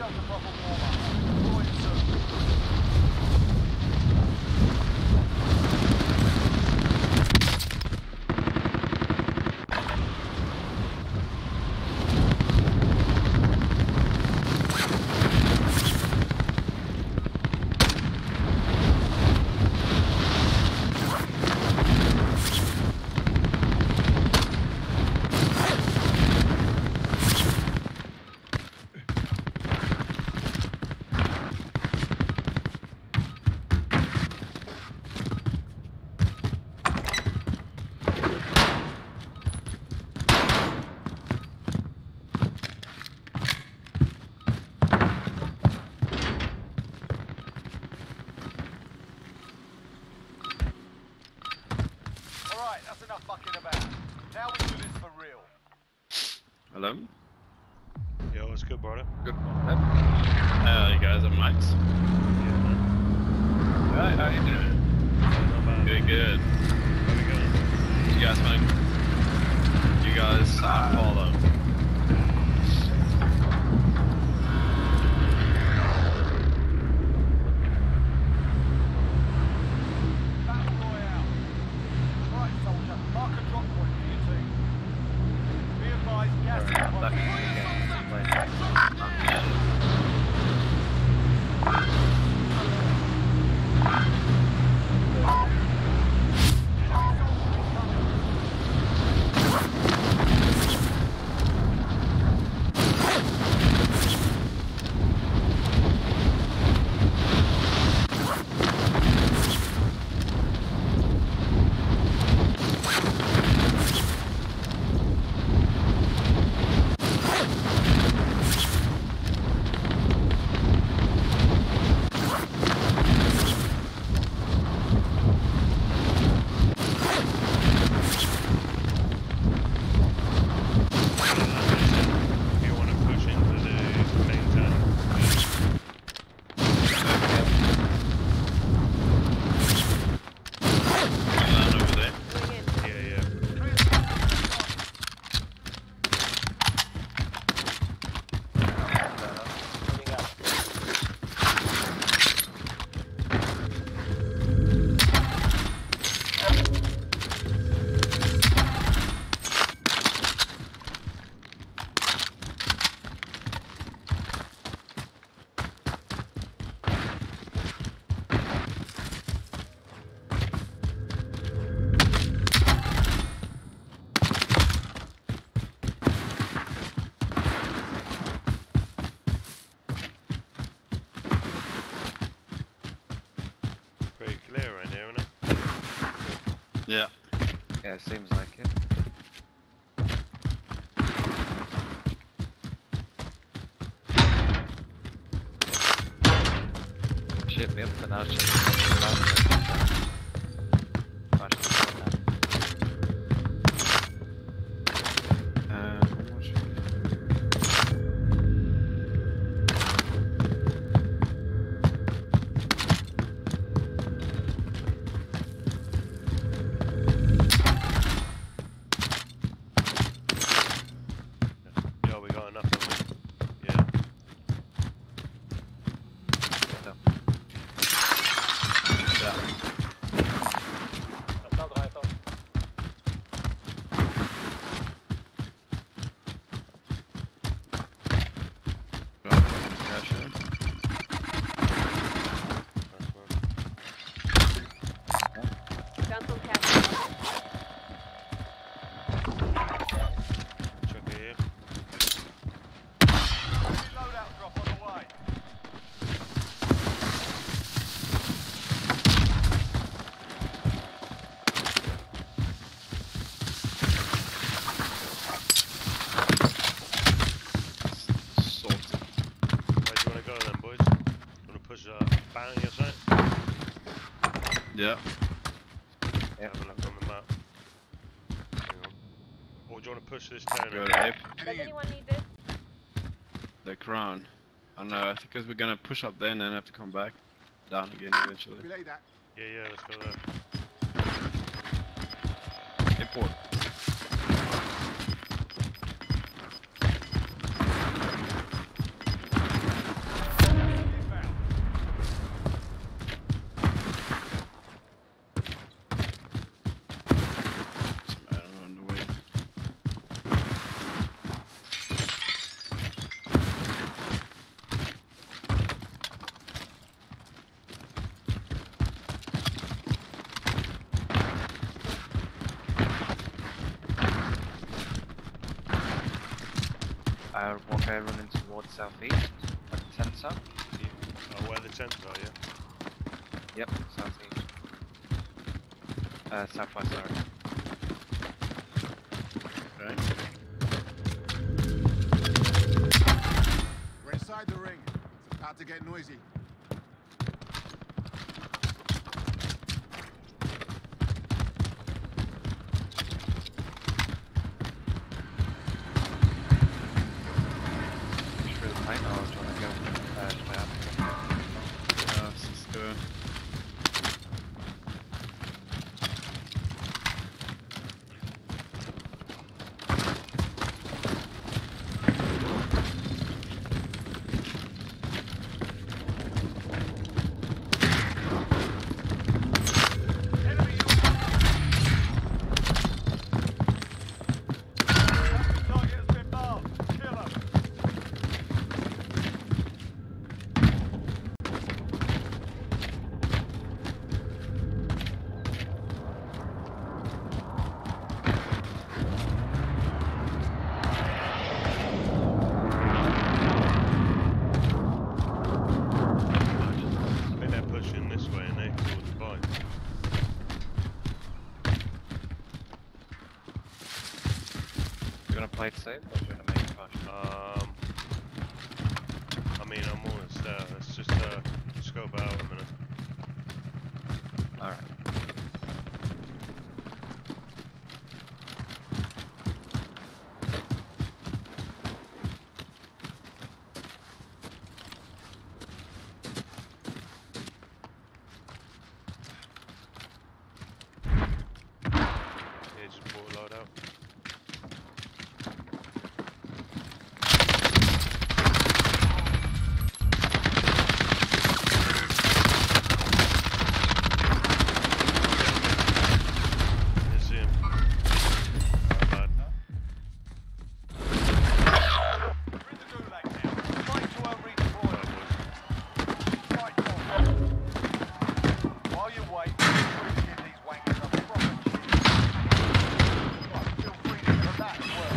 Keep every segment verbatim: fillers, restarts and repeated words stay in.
Hello? Yo, what's good, brother? Good morning. Uh, you guys are Mike's? Yeah, man. Hi, how you doing? Not bad. Good, good. How we going? You guys want you guys uh, follow? Pretty clear right now, isn't it? Yeah. Yeah, it seems like it. Shit, wir haben dann schon Yo, we got enough of them. Yeah. Yeah. Yeah. Have a look on the map. Hang on. Or do you want to push this down? Go to Ape. Does anyone need this? The crown. I don't know, I think because we're gonna push up there and then have to come back down again eventually. Yeah, yeah, let's go there. Import. Uh, one guy running towards southeast, like the tents up. Yeah. Oh, where the tents are, yeah? Yep, southeast. Uh, southwest, sorry. Okay. We're inside the ring. It's about to get noisy. Through the plane, or do you want to go uh, straight up? Yeah, let's just do it. I think they're pushing this way and they towards the bike. You want to play it safe, or do you want to make a push? Um, I mean, I'm almost there. Let's just uh, scope out a minute. Alright. Yeah, just pull a load out. I see him. My bad. While you wait, give these wankers a proper cheese. Right, feel free to give them that as well.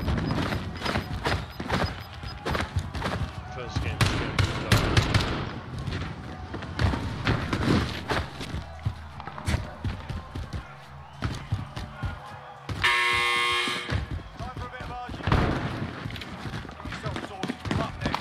First game is going to start. Time for a bit of argument. Get yourself sorted. You're up next.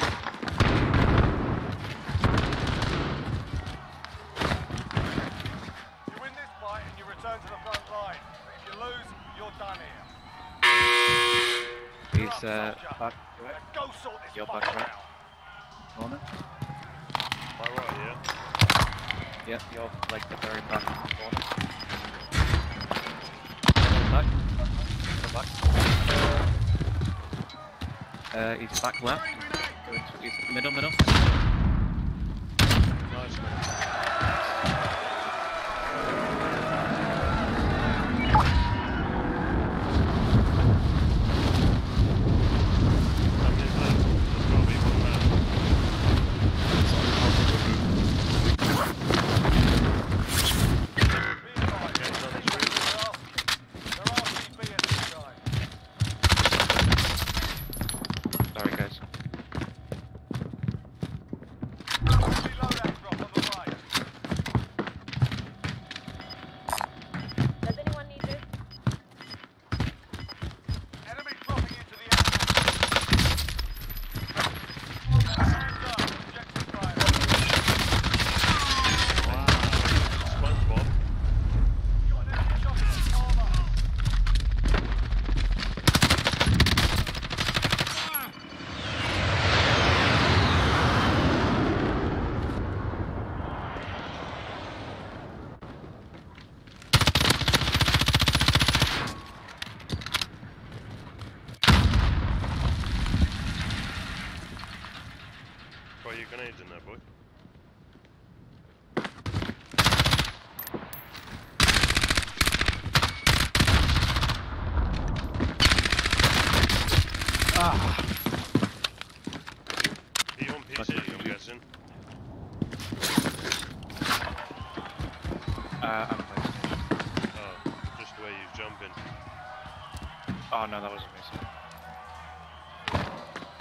You win this fight and you return to the front line. But if you lose, you're done here. You're He's up, uh, soldier. back. Now go sort this You're fucker back, right? out. Corner. My right, yeah? Yep, you're like the very back corner. Back. Go back. Uh, he's back left. He's middle, middle. Nice one. I'm just left. There's probably one left. Sorry, guys. Does anyone need this? Wow. SpongeBob. Throw your grenades in there, boy. Ah! Are you on P C, I'm guessing? Uh, I'm PlayStation. Oh, just where you're jumping. Oh no, that wasn't me. Sorry.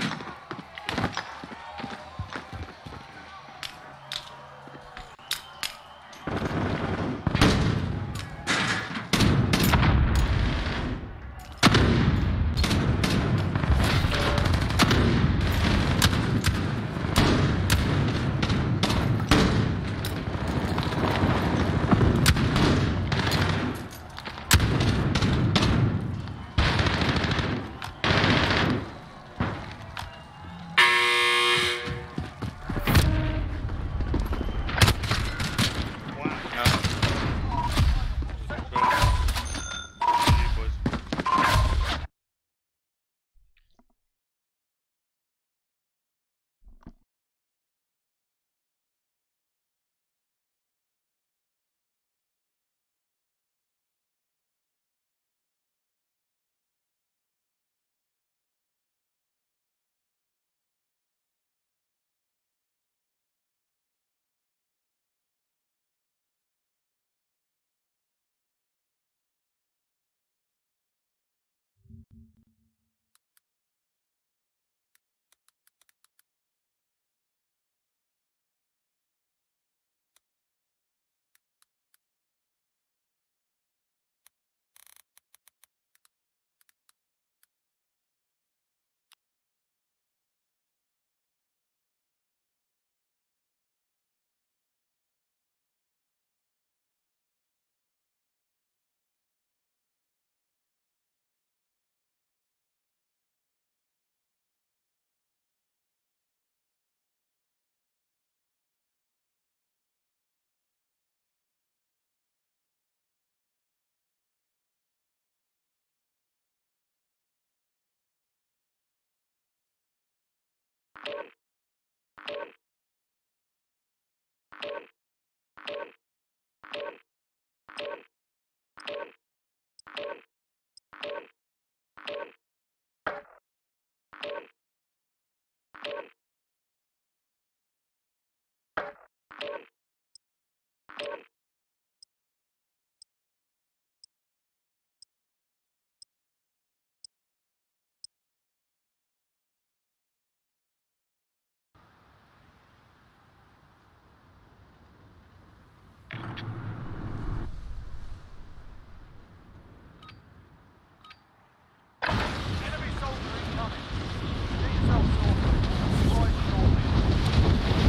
Enemy soldier incoming. Get yourself sorted. Rise shortly.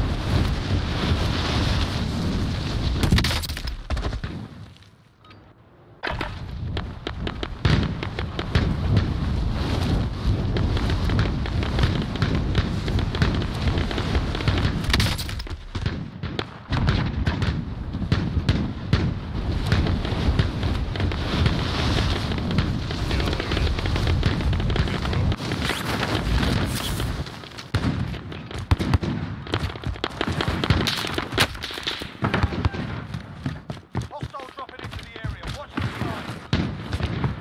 Hostile dropping into the area. Watch the skies.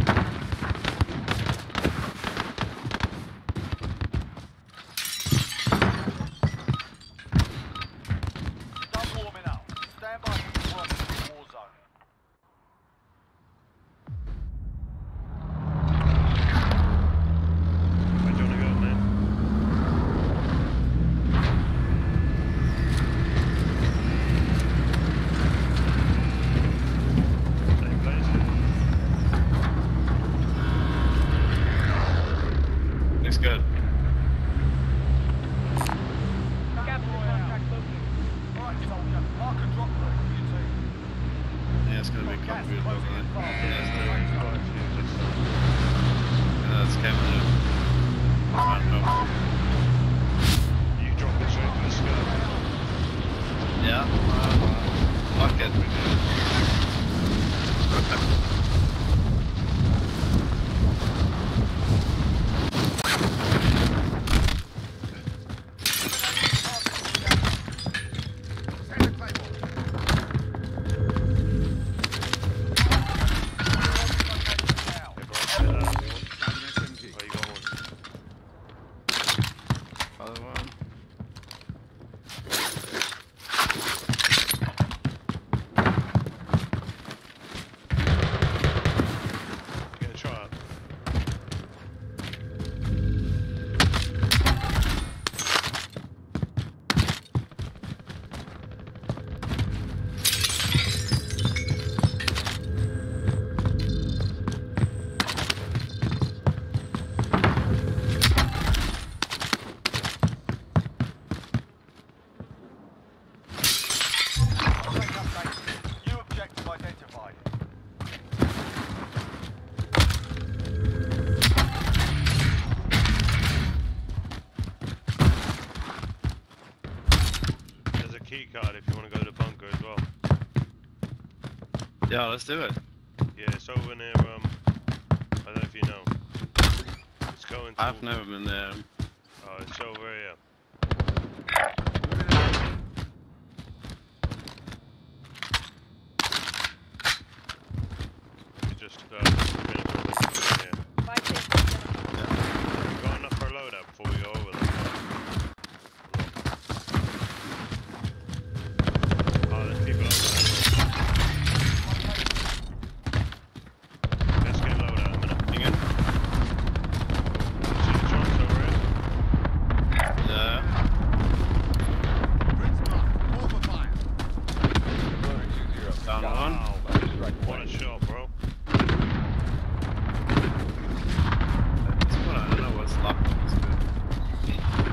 Done warming up. Stand by for the work in the war zone. Where do you wanna go, man? Same place? Looks good. Captain contract located. Alright, soldier. Mark a drop point for your team. Yeah, it's gonna be Gas comfy over closing in there. fast. Quite a few, just, uh, Yeah, that's coming in. Random. You drop it straight to the sky. Yeah. Uh, fuck it. Send the claymore. Now. Hey, bro, sit down if you want. Found an S M G. Oh, you got one. Other one. Get a shot. Quick update. New objective identified. There's a key card if you want to go to the bunker as well. Yeah, let's do it. Yeah, it's over near, um, I don't know if you know. It's going to... I've never been there. Oh, it's over here. You just, uh, been a building here. Buy station identified. You got enough for a loadout before we go over there? Oh, there's people over there. Let's get loadout in a minute. You good? See the chunks over here? Yeah. Prince mark. Call for fire. Down one. Wow. What a shot, bro. That's what I don't know what's locked. It's good.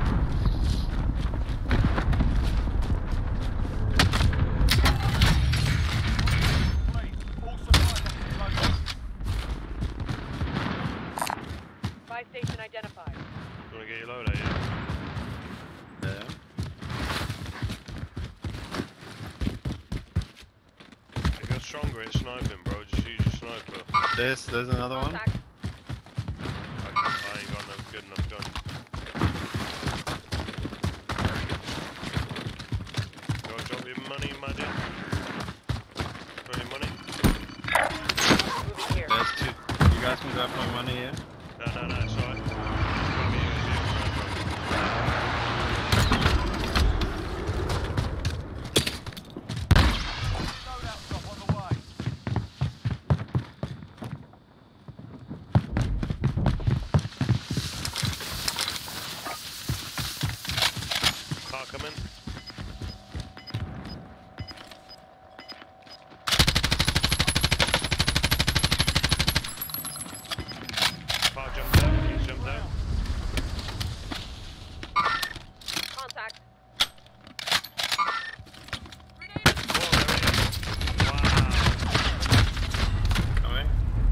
Please, all supplies explosive. Buy station identified. You wanna get your loadout, yeah? Yeah. If you're stronger at sniping, bro, just use your sniper. There's there's another one. Contact. I, I ain't got no good enough gun. Got your money, Maddie? Got your money? Moving here. There's two. You guys can grab my money here. No, no, no, it's alright. Grab it, Loadout drop on the way. Car coming. Car jumped out, he's jumped out. Contact. Whoa, there he is. Wow. Coming.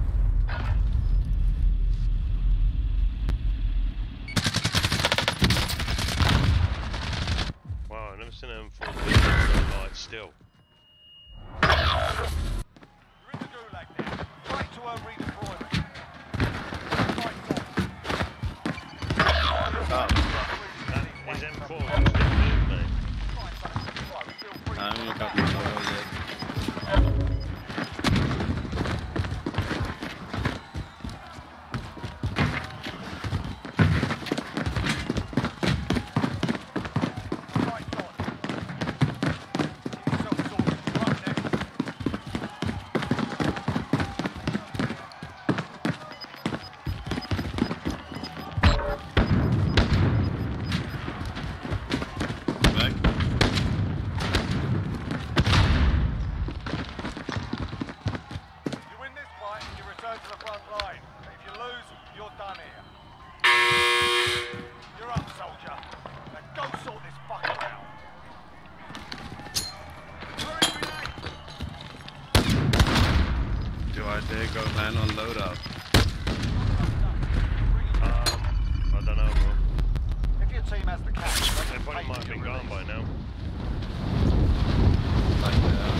Wow, I've never seen an M fourteen so light still. You're in the gulag now. Try to a redeployment. Right Oh, That, his M four just didn't move, mate. I haven't got the photo yet. Right on. Keep yourself sorted. Right next. Back. You win this fight, you return to the front line. If you lose, you're done here. You're up, soldier. Now go sort this fucker out. Throwing grenade. Do I dare go land on loadout? Um, I don't know, bro. If your team has the cash, they They can probably pay might have for been your gone by release. now. Like that.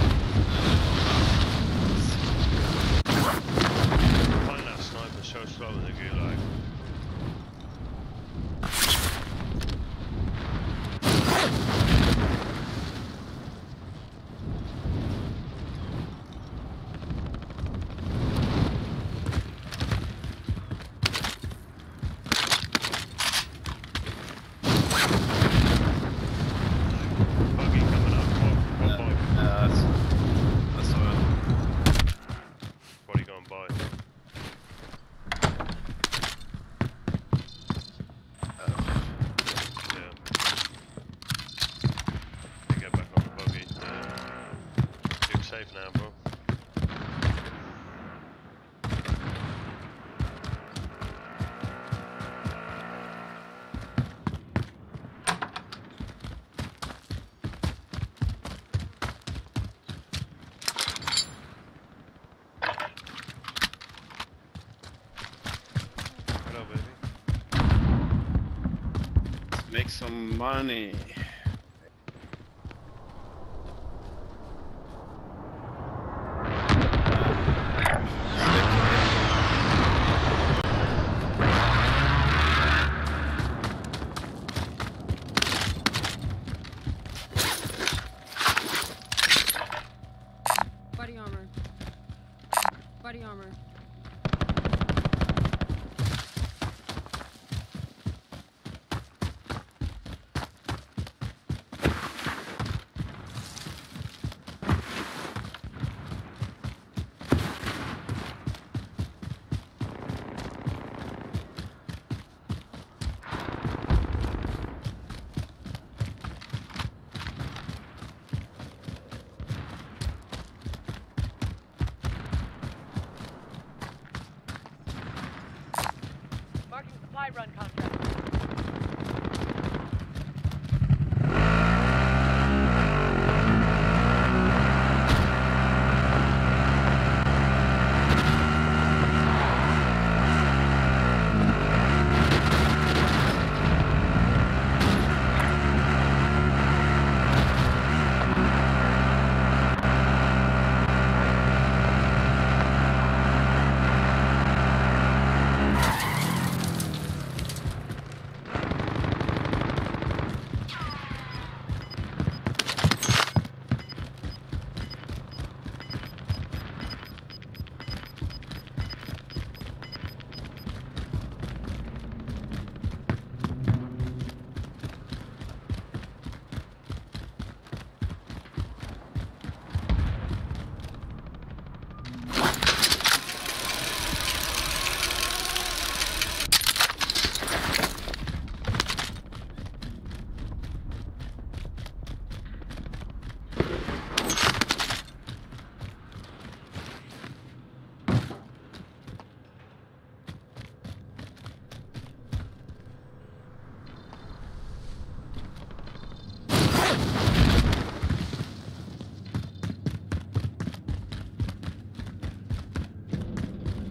Find that sniper so slow in the gulag. Buggy coming up. Oh, Yeah, oh boy. yeah, that's, that's all right. Body going by. Yeah. You get back on the buggy. You're safe now, bro. Hello, baby. Make some money. Body armor. Body armor.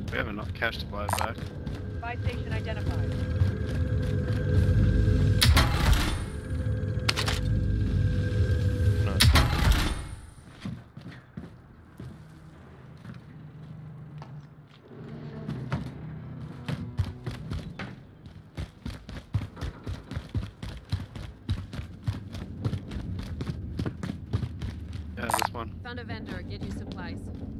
We have enough cash to buy it back. Buy station identified. No. Yeah, this one. Found a vendor. Get you supplies.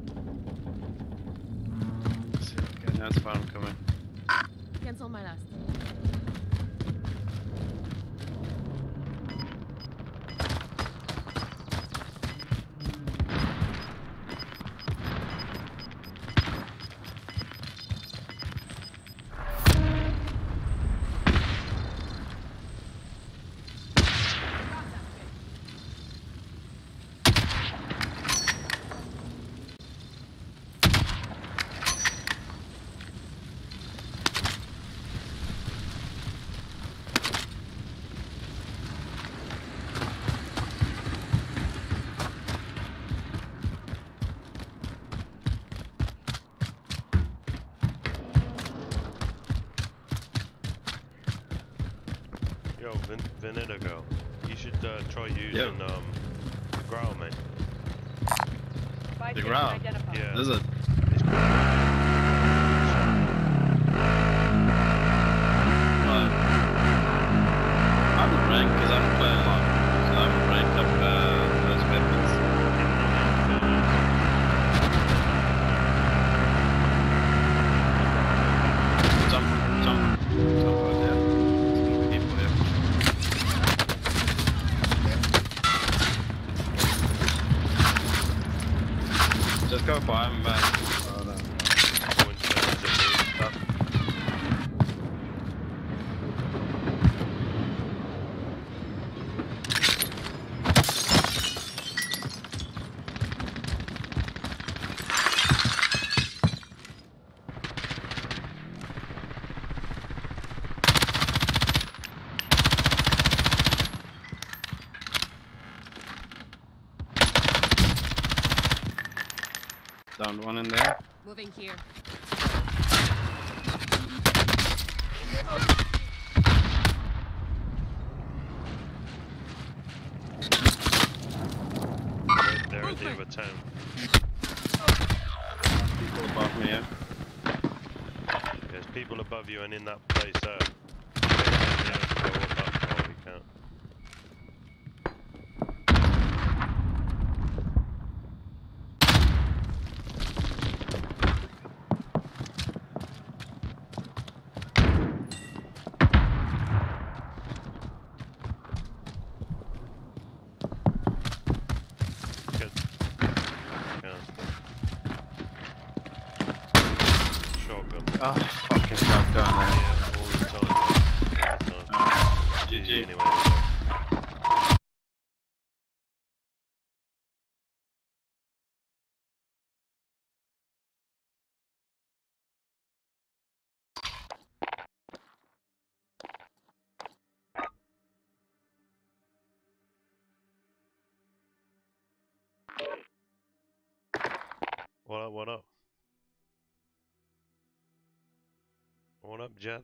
Let's see. Okay, now it's fine. I'm coming. Cancel my last. Yo, Vin Vanilla girl, you should uh, try using um, growl, mate. Buy The station growl? identified. Yeah. This is it. It's Uh, I haven't ranked because I haven't played a lot. So I haven't ranked up uh, those weapons. Jump, jump, jump right there. There's gonna be people there. Just go by him back. Oh, no. Stuff. Down one in there. Moving here. They're at the other town. People above me, yeah. There's people above you and in that place there. Yeah, go up, up, oh, we can't. Good. Can't. Shotgun. Oh, fucking shotgun there. Yeah, all the time. All the time. G G. Anyway, so. What up, what up? What up, Jet?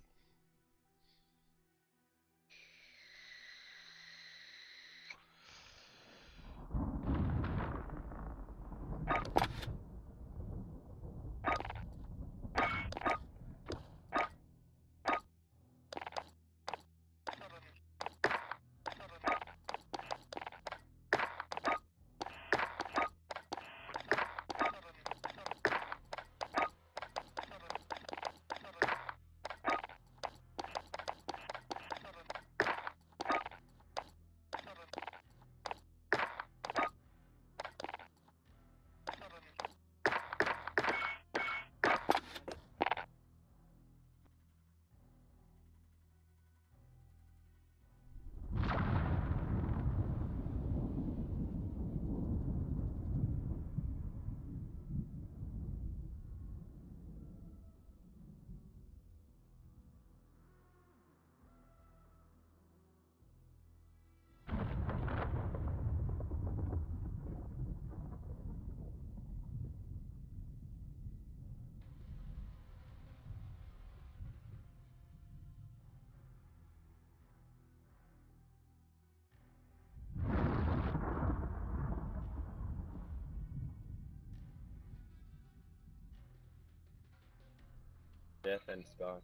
Death and Scar.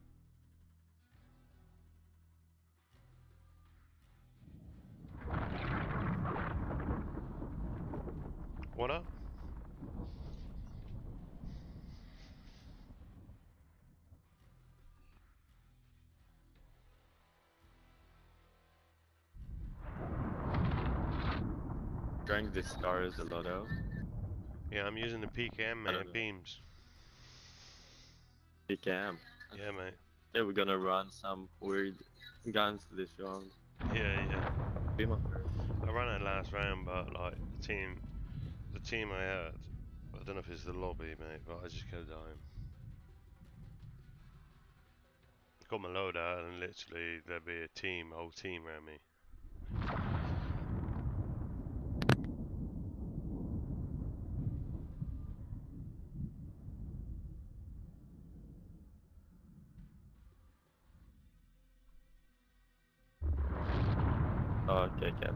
What up? Drank the Scars a lot out. Yeah, I'm using the P K M, I mate. don't know. Beams. P K M. Yeah, mate. Yeah, we're gonna run some weird guns this round. Yeah, yeah. Be my first. I ran it last round, but like the team, the team I had, I don't know if it's the lobby, mate, but I just kept dying. Got my load out, and literally there'd be a team, whole team around me. Oh, okay, Cap.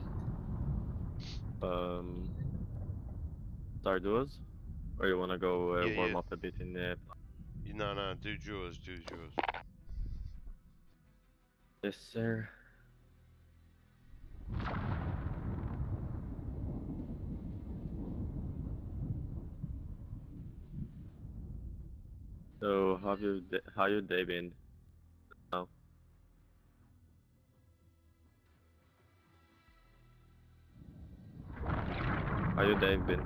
Um, start duos? Or you wanna go uh, Yeah, warm yeah. up a bit in the... No, no, do yours, do yours. Yes, sir. So, how have you, how your day been? Now? How your day been?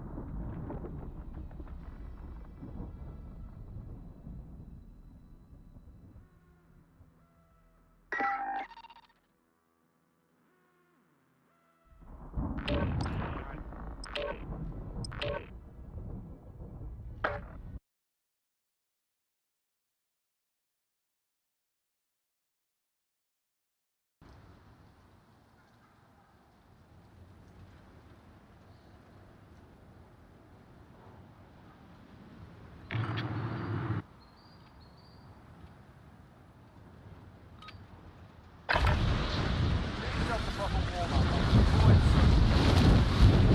Just a proper warm-up. Avoid soon.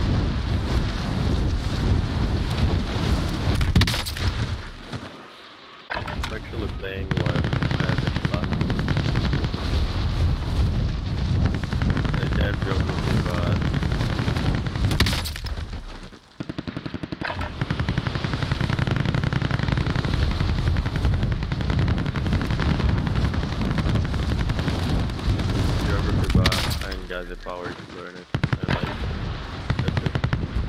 I'm actually playing while I have the class. I can't joke with you, but... Geography, but I ain't got the power to learn it. And like, that's it.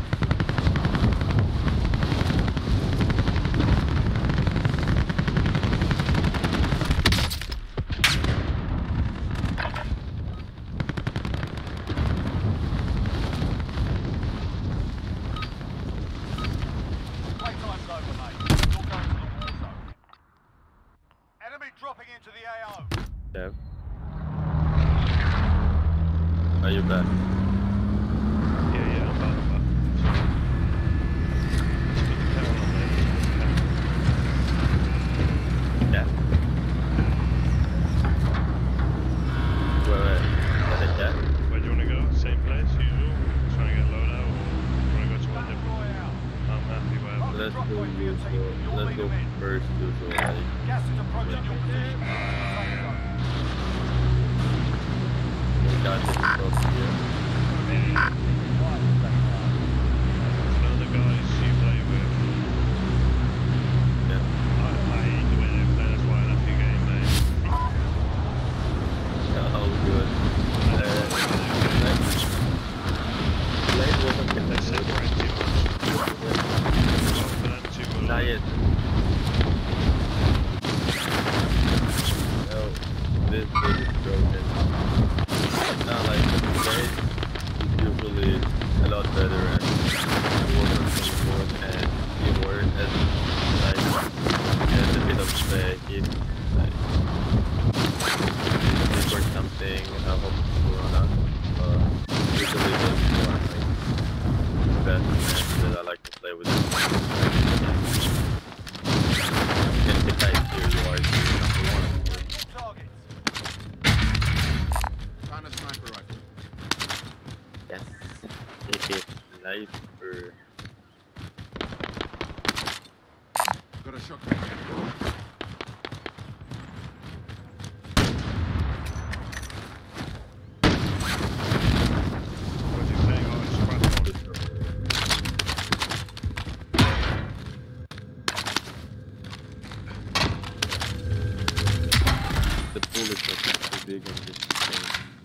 Playtime's over, mate. You're going to the war zone. Enemy dropping into the A O. Yeah. Are you back? Yeah, yeah, I'm back, I'm back. Yeah. Wait, wait. Is that a cat? Where do you want to go? Same place, usual? Trying to get load out? Or want to go to one Battle different? Royale. I'm happy wherever. Let's go usual. Let's go first usual. Like, Gas is approaching your position. Safe zone. we got this across here. None of the guys you play with. Yeah. I, I hate the way they play, that's why I left your game, mate. Oh, good. Uh, next. Blade wasn't They connected. separate too much. Well, for them two were Not like, yet. No, this this is broken. Not like Blade is usually a lot better and wasn't support and teamwork as like has a bit of uh, hit like hit or something I hope to run out. Uh usually those two are like best match that I like to play with them. In the type here you are number one. Targets. Found a sniper rifle. Yes. It is sniper. Got a shock grenade. What's he saying? Oh, it's scratch The bullets are too big on this thing.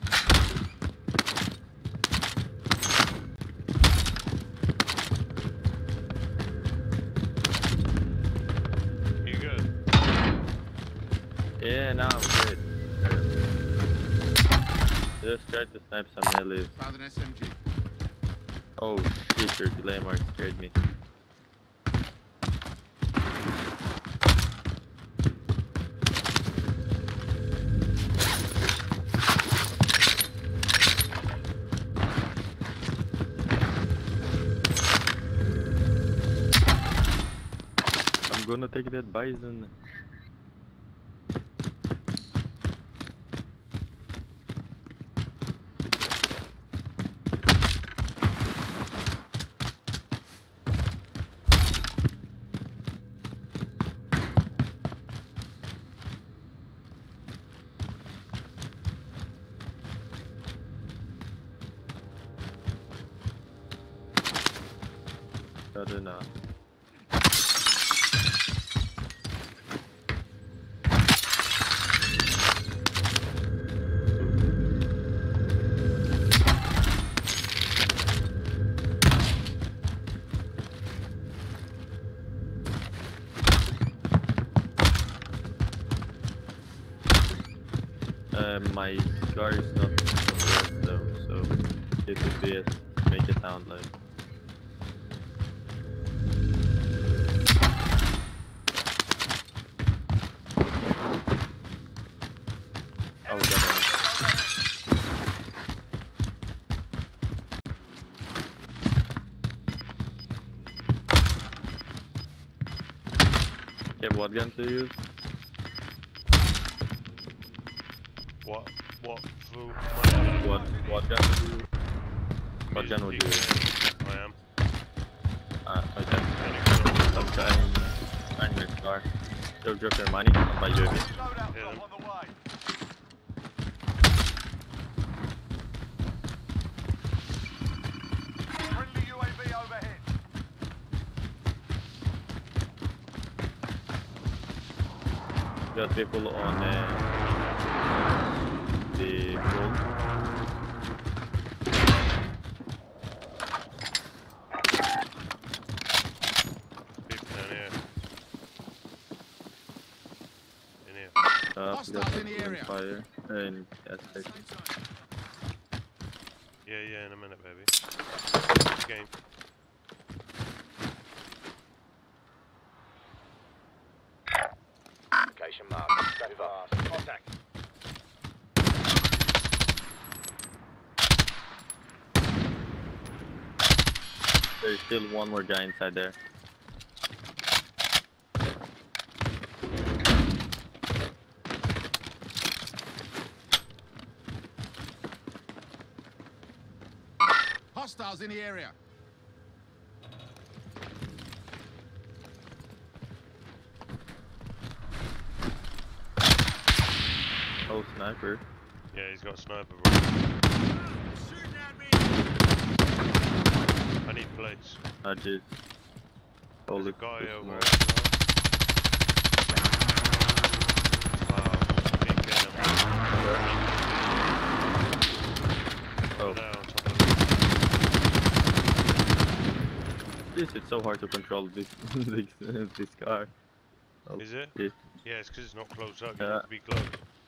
You good? Yeah, now I'm good. Just tried to snipe some melee. Found an S M G. Oh shit, your delay mark scared me. I'm gonna take that bison. I don't know. Uh, my scar is not red though, so it would be a, make it sound like. Oh, we got one. Okay, what gun to use? What? What? Fool? What what gun would you what gun would you use? I am. Ah, okay. I'm trying trying my car. You'll drop your money, I'll buy you a bit. Loadout Yeah. drop on the way. Friendly U A V overhead. Got people on uh, the road. People down here. In here. Uh, Hostiles got in the people on area. fire. And gas station. Yeah, yeah, in a minute, baby. Game. Location marked. Stay fast. Contact. There's still one more guy inside there. Hostiles in the area. Oh, sniper. Yeah, he's got a sniper, bro. I need plates. I just. There's Holy a guy Christ, over no. there. Wow, P K M. Oh, There on top of this is so hard to control this this, this car. Oh, Is it? shit. Yeah, it's because it's not close up. You Yeah. have to be close.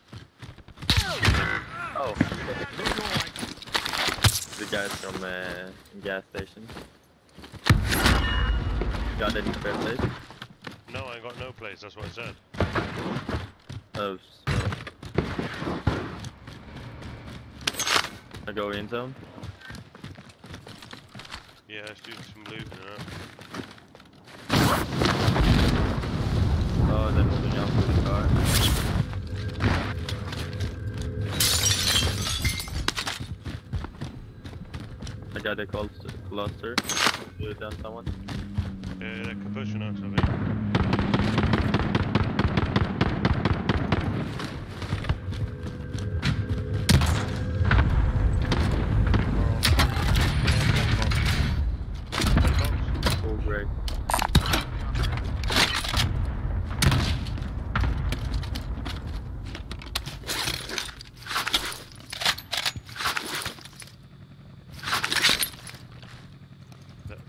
Oh, Look your way. the guys from uh, gas station. Got any spare place? No, I ain't got no place. That's what I said. Oh, so I go in zone. Yeah, let's do some looting and that. Oh, they're moving up to the car. I got a cluster. cluster. Do it on someone. Yeah, they're pushing us, I think.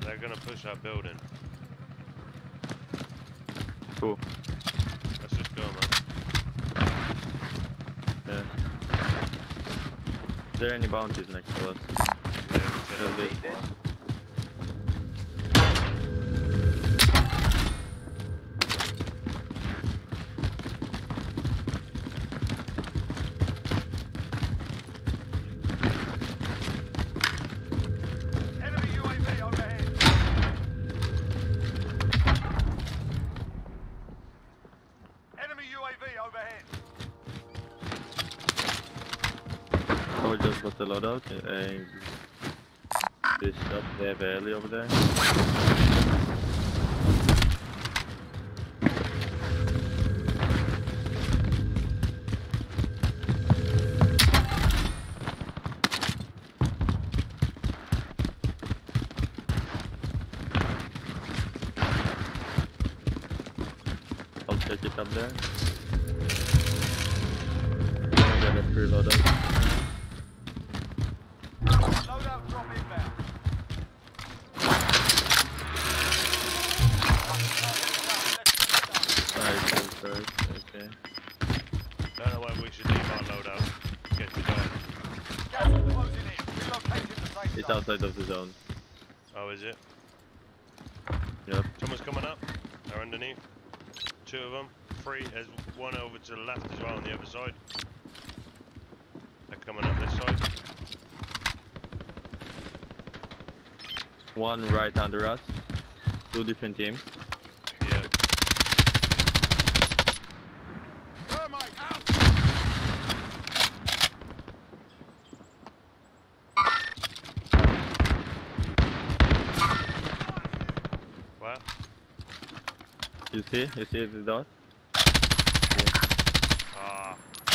They're gonna push our building. Cool. Let's just go, man. Yeah. Is there any bounties next to us? Yeah, There's this one. Enemy U A V overhead. Enemy U A V overhead. Oh, we just got the loadout. Uh, this shop, they have a alley over there. I'll take it up there. I'm gonna free loadout. Loadout drop inbound. Alright, first, okay. Don't know whether we should leave our loadout. Get to going. Gas is closing in. Relocating the safe It's zone. outside of the zone. Oh, is it? Yep. Someone's coming up. They're underneath. Two of them. Three. There's one over to the left as well on the other side. They're coming up this side. One right under us. Two different teams. Yeah. Thermite out! What? You see? You see the dot? Ah.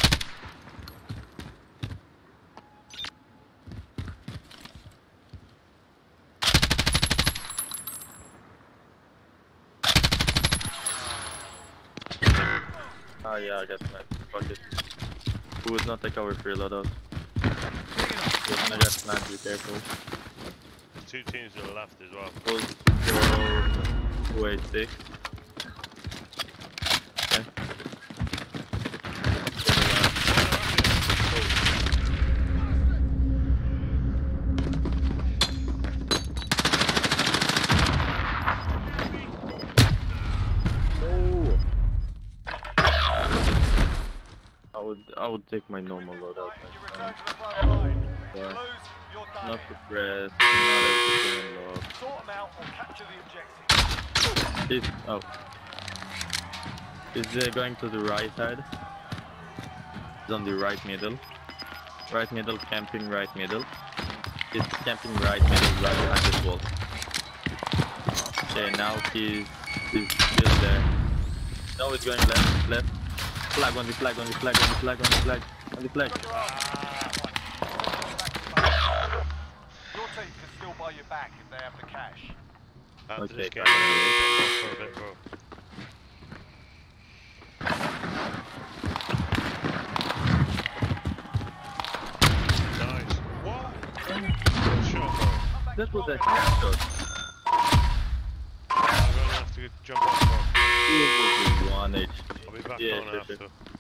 Ah, yeah, I got that. Fuck it. Who would not take our free loadout? Just I got mad, be careful. There's two teams to the left as well. Close to two eighty-six. Okay. Oh! I would, I would take my normal loadout You next return time. to the front line. If you Yeah. lose, you're done Not here. the press, not everything unlocked. Sort them out or capture the objective. Is oh. Is uh, going to the right side? It's on the right middle. Right middle, camping right middle. It's camping right middle, right behind this wall. Okay, now he's he's still there. Now he's going left, left. Flag on the flag, on the flag, on the flag, on the flag, on the flag. Your team can still buy you back if they have the cash. After Okay, this game, got we'll go for a bit, bro. Nice. What? Good shot, bro. That was a headshot. I'm gonna have to jump off, bro. He was one H P. I'll be back Yeah, on sure, sure. after.